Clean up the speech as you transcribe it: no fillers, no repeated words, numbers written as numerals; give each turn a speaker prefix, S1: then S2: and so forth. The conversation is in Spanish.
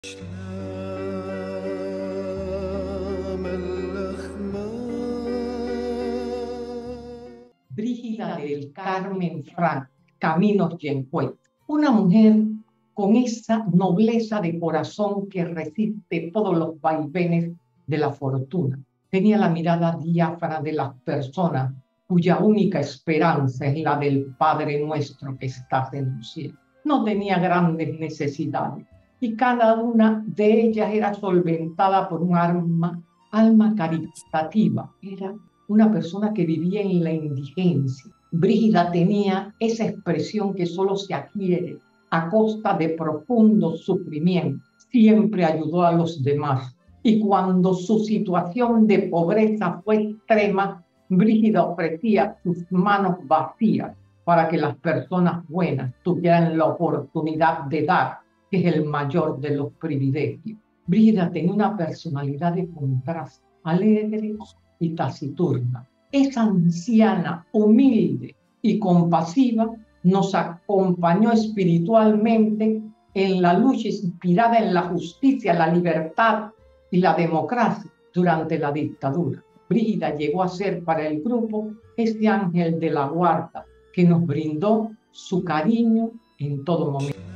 S1: Brígida del Carmen Frank Caminos Yencuet, una mujer con esa nobleza de corazón que resiste todos los vaivenes de la fortuna. Tenía la mirada diáfana de las personas cuya única esperanza es la del Padre Nuestro que estás en el cielo. No tenía grandes necesidades y cada una de ellas era solventada por un alma caritativa. Era una persona que vivía en la indigencia. Brígida tenía esa expresión que solo se adquiere a costa de profundo sufrimiento. Siempre ayudó a los demás. Y cuando su situación de pobreza fue extrema, Brígida ofrecía sus manos vacías para que las personas buenas tuvieran la oportunidad de dar, que es el mayor de los privilegios. Brígida tenía una personalidad de contraste, alegre y taciturna. Esa anciana humilde y compasiva nos acompañó espiritualmente en la lucha inspirada en la justicia, la libertad y la democracia durante la dictadura. Brígida llegó a ser para el grupo ese ángel de la guarda que nos brindó su cariño en todo momento.